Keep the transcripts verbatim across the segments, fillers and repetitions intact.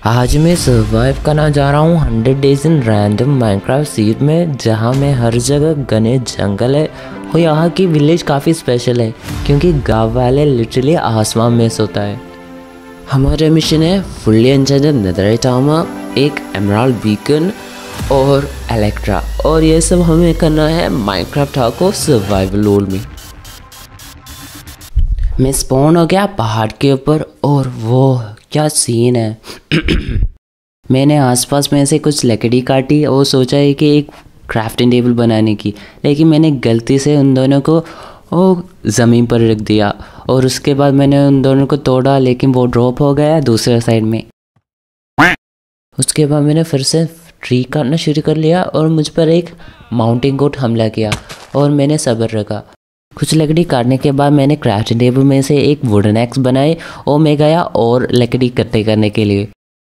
आज मैं सर्वाइव करना जा रहा हूँ hundred days in random Minecraft series में, जहाँ में हर जगह घने जंगल है और यहाँ की विलेज काफ़ी स्पेशल है क्योंकि गांव वाले लिटरली आसमान में सोता है। हमारे मिशन है फुल्ली एंचार्टेड नेदरराइट आर्मर, एक एमराल्ड बीकन और इलेक्ट्रा, और ये सब हमें करना है माइनक्राफ्ट को सर्वाइवल मोड में। मैं स्पॉन हो गया पहाड़ के ऊपर और वो क्या सीन है। मैंने आसपास में से कुछ लकड़ी काटी और सोचा है कि एक क्राफ्टिंग टेबल बनाने की, लेकिन मैंने गलती से उन दोनों को वो ज़मीन पर रख दिया और उसके बाद मैंने उन दोनों को तोड़ा, लेकिन वो ड्रॉप हो गया दूसरे साइड में। उसके बाद मैंने फिर से ट्री काटना शुरू कर लिया और मुझ पर एक माउंटेन गोट हमला किया और मैंने सब्र रखा। कुछ लकड़ी काटने के बाद मैंने क्राफ्टिंग टेबल में से एक वुडन एक्स बनाई और मैं गया और लकड़ी इकट्ठे करने के लिए।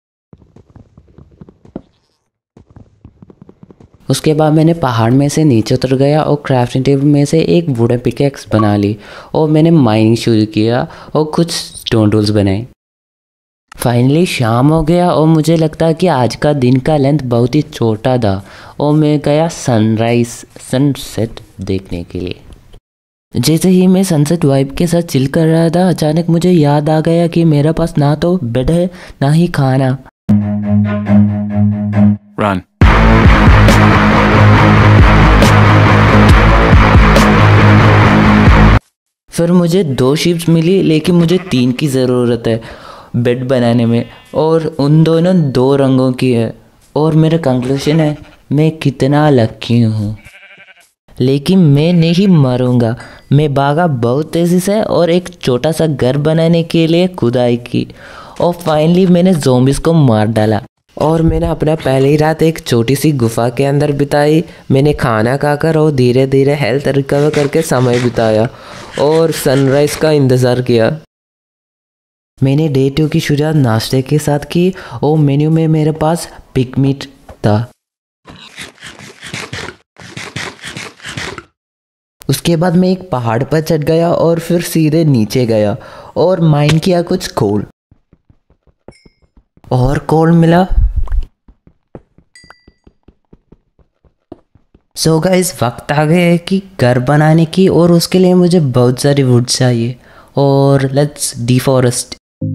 उसके बाद मैंने पहाड़ में से नीचे उतर गया और क्राफ्टिंग टेबल में से एक वुडन पिकेक्स बना ली और मैंने माइनिंग शुरू किया और कुछ स्टोन टूल्स बनाए। फाइनली शाम हो गया और मुझे लगता कि आज का दिन का लेंथ बहुत ही छोटा था और मैं गया सनराइज सनसेट देखने के लिए। जैसे ही मैं सनसेट वाइब के साथ चिल कर रहा था, अचानक मुझे याद आ गया कि मेरे पास ना तो बेड है ना ही खाना। Run. फिर मुझे दो शिप्स मिली, लेकिन मुझे तीन की ज़रूरत है बेड बनाने में, और उन दोनों दो रंगों की है। और मेरा कंक्लूजन है मैं कितना लकी हूँ, लेकिन मैं नहीं मरूंगा। मैं भागा बहुत तेज़ी से और एक छोटा सा घर बनाने के लिए खुदाई की और फाइनली मैंने ज़ॉम्बीज़ को मार डाला। और मैंने अपना पहली रात एक छोटी सी गुफा के अंदर बिताई। मैंने खाना खाकर और धीरे धीरे हेल्थ रिकवर करके समय बिताया और सनराइज़ का इंतज़ार किया। मैंने डे टू की शुरुआत नाश्ते के साथ की और मेन्यू में मेरे पास पिग मीट था। उसके बाद मैं एक पहाड़ पर चढ़ गया और फिर सीधे नीचे गया और माइन किया कुछ कोल, और कोल मिला। सो गाइस, वक्त आ गया है कि घर बनाने की, और उसके लिए मुझे बहुत सारी वुड चाहिए और लेट्स डिफॉरेस्ट।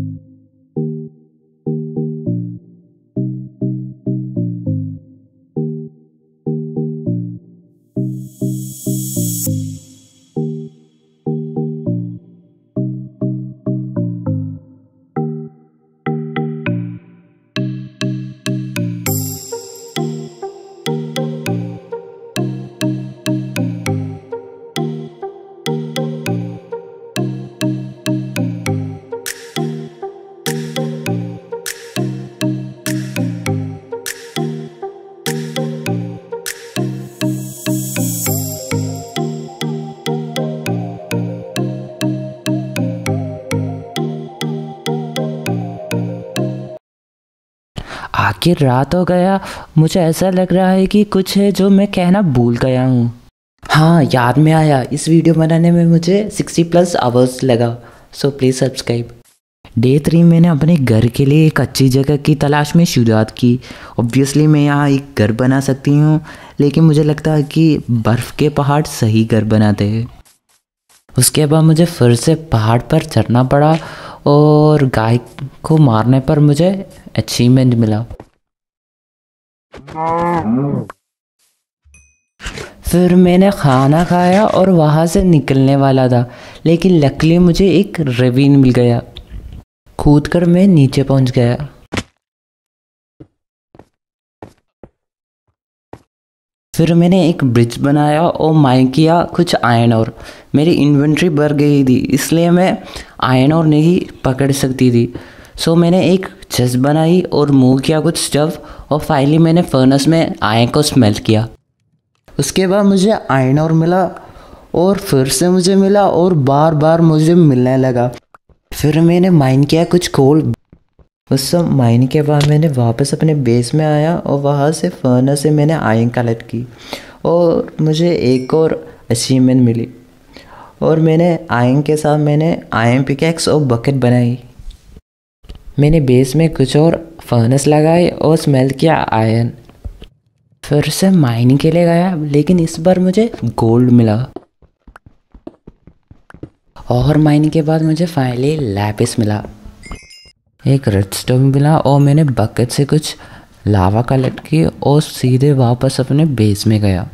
आखिर रात हो गया। मुझे ऐसा लग रहा है कि कुछ है जो मैं कहना भूल गया हूँ। हाँ, याद में आया, इस वीडियो बनाने में मुझे सिक्सटी प्लस आवर्स लगा, so please subscribe. Day three मैंने अपने घर के लिए एक अच्छी जगह की तलाश में शुरुआत की। ऑब्वियसली मैं यहाँ एक घर बना सकती हूँ, लेकिन मुझे लगता है कि बर्फ़ के पहाड़ सही घर बनाते हैं। उसके बाद मुझे फिर से पहाड़ पर चढ़ना पड़ा और गाय को मारने पर मुझे अचीवमेंट मिला। फिर मैंने खाना खाया और वहाँ से निकलने वाला था, लेकिन लकीली मुझे एक रेविन मिल गया। कूदकर मैं नीचे पहुँच गया। फिर मैंने एक ब्रिज बनाया और माइन किया कुछ आयरन और। मेरी इन्वेंट्री भर गई थी, इसलिए मैं आयरन और नहीं पकड़ सकती थी। सो मैंने एक चेस्ट बनाई और मूव किया कुछ स्टफ, और फाइनली मैंने फर्नेस में आयरन को स्मेल्ट किया। उसके बाद मुझे आयरन और मिला और फिर से मुझे मिला और बार बार मुझे मिलने लगा। फिर मैंने माइन किया कुछ कोल। उस सब माइन के बाद मैंने वापस अपने बेस में आया और वहाँ से फर्नेस से मैंने आयरन कलेक्ट की और मुझे एक और अचीवमेंट मिली। और मैंने आयरन के साथ मैंने आयरन पिकैक्स और बकेट बनाई। मैंने बेस में कुछ और फर्नेस लगाई और स्मेल किया आयरन। फिर से माइनिंग के लिए गया, लेकिन इस बार मुझे गोल्ड मिला। और माइनिंग के बाद मुझे फाइनली लैपिस मिला, एक रेडस्टोन मिला और मैंने बकेट से कुछ लावा कलेक्ट की और सीधे वापस अपने बेस में गया।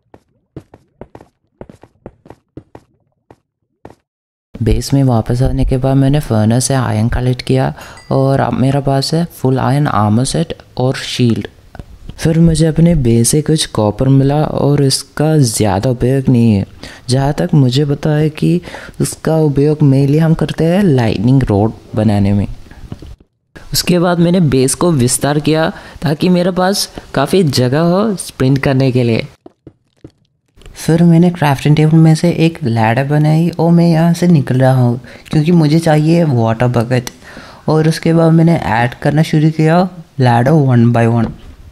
बेस में वापस आने के बाद मैंने फर्नेस से आयरन कलेक्ट किया और अब मेरे पास है फुल आयरन आर्मर सेट और शील्ड। फिर मुझे अपने बेस से कुछ कॉपर मिला और इसका ज़्यादा उपयोग नहीं है। जहाँ तक मुझे पता है कि उसका उपयोग मेनली हम करते हैं लाइटनिंग रॉड बनाने में। उसके बाद मैंने बेस को विस्तार किया ताकि मेरे पास काफ़ी जगह हो स्प्रिंट करने के लिए। फिर मैंने क्राफ्टिंग टेबल में से एक लैडर बनाई और मैं यहाँ से निकल रहा हूँ क्योंकि मुझे चाहिए वाटर बकेट। और उसके बाद मैंने ऐड करना शुरू किया लैडर वन बाय वन।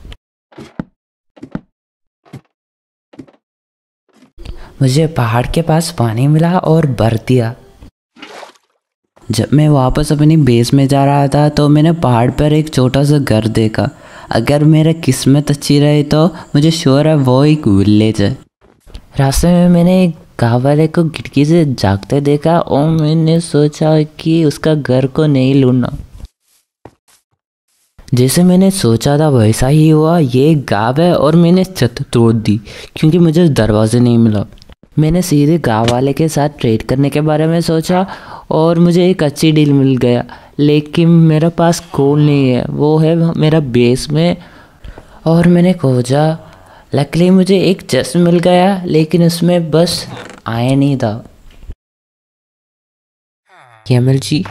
मुझे पहाड़ के पास पानी मिला और भर दिया। जब मैं वापस अपनी बेस में जा रहा था तो मैंने पहाड़ पर एक छोटा सा घर देखा। अगर मेरा किस्मत अच्छी रही तो मुझे श्योर है वो एक विलेज है। रास्ते में मैंने एक गाँव वाले को खिड़की से जागते देखा और मैंने सोचा कि उसका घर को नहीं लूटना। जैसे मैंने सोचा था वैसा ही हुआ। ये एक गाँव है और मैंने छत तोड़ दी क्योंकि मुझे दरवाजे नहीं मिला। मैंने सीधे गाँव वाले के साथ ट्रेड करने के बारे में सोचा और मुझे एक अच्छी डील मिल गया, लेकिन मेरे पास गोल्ड नहीं है, वो है मेरा बेस में। और मैंने खोजा, लकीली मुझे एक चेस्ट मिल गया, लेकिन उसमें बस आयरन ही था। कैमल जी,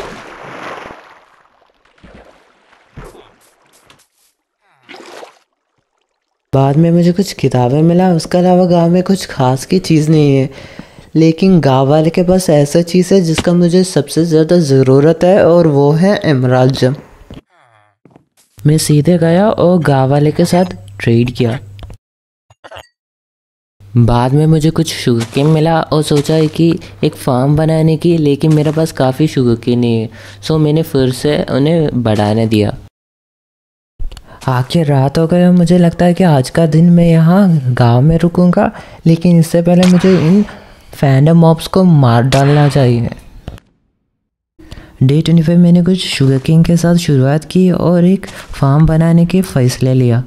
बाद में मुझे कुछ किताबें मिला। उसके अलावा गांव में कुछ खास की चीज़ नहीं है, लेकिन गांव वाले के पास ऐसा चीज़ है जिसका मुझे सबसे ज़्यादा ज़रूरत है और वो है एमराल्ड जेम। मैं सीधे गया और गांव वाले के साथ ट्रेड किया। बाद में मुझे कुछ शुगर केन मिला और सोचा कि एक फार्म बनाने की, लेकिन मेरे पास काफ़ी शुगर केन नहीं है, सो मैंने फिर से उन्हें बढ़ाने दिया। आखिर रात हो गया। मुझे लगता है कि आज का दिन मैं यहाँ गांव में रुकूंगा, लेकिन इससे पहले मुझे इन फैंडम मॉब्स को मार डालना चाहिए। डे ट्वेंटी फाइव मैंने कुछ शुगर केन के साथ शुरुआत की और एक फार्म बनाने के फैसले लिया।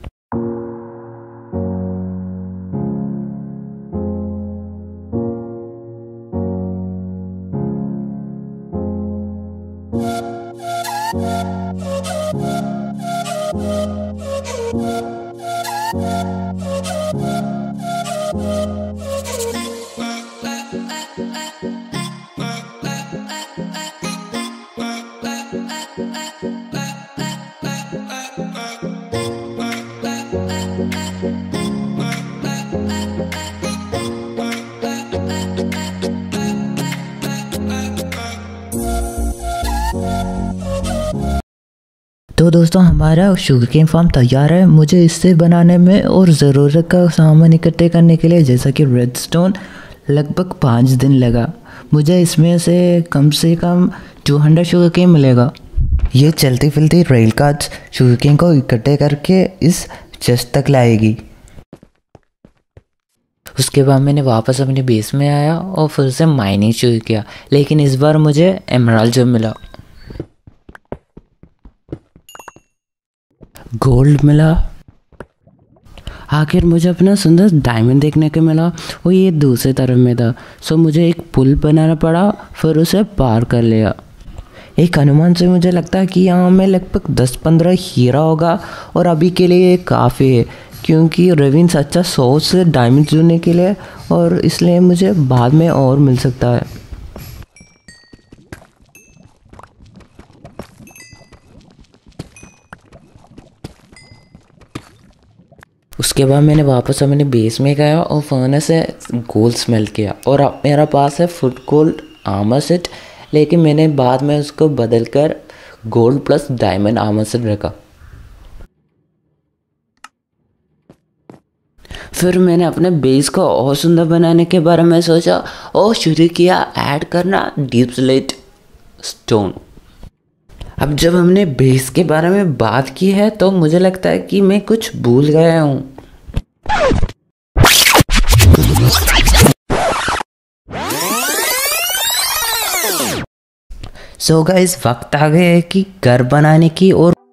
तो दोस्तों, हमारा शुगर केन फार्म तैयार है। मुझे इससे बनाने में और ज़रूरत का सामान इकट्ठे करने के लिए, जैसा कि रेडस्टोन, लगभग पाँच दिन लगा। मुझे इसमें से कम से कम दो सौ शुगर केन मिलेगा। ये चलती फिरती रेल कार्स शुगर केन को इकट्ठे करके इस चेस्ट तक लाएगी। उसके बाद मैंने वापस अपने बेस में आया और फिर से माइनिंग शुरू किया, लेकिन इस बार मुझे एमराल्ड जेम मिला, गोल्ड मिला। आखिर मुझे अपना सुंदर डायमंड देखने को मिला और ये दूसरे तरफ में था, सो मुझे एक पुल बनाना पड़ा, फिर उसे पार कर लिया। एक अनुमान से मुझे लगता है कि यहाँ में लगभग दस पंद्रह हीरा होगा और अभी के लिए ये काफ़ी है, क्योंकि रेविन्स अच्छा सोर्स है डायमंड जोड़ने के लिए, और इसलिए मुझे बाद में और मिल सकता है। उसके बाद मैंने वापस अपने बेस में गया और फर्नेस से गोल्ड स्मेल्ट किया और अब मेरा पास है फुट गोल्ड आर्मर सेट, लेकिन मैंने बाद में उसको बदल कर gold plus diamond armour set रखा। फिर मैंने अपने बेस को और सुंदर बनाने के बारे में सोचा और शुरू किया ऐड करना डीप स्लेट स्टोन। अब जब हमने बेस के बारे में बात की है तो मुझे लगता है कि मैं कुछ भूल गया हूँ। सो गाइस, वक्त आ गया है कि घर बनाने की और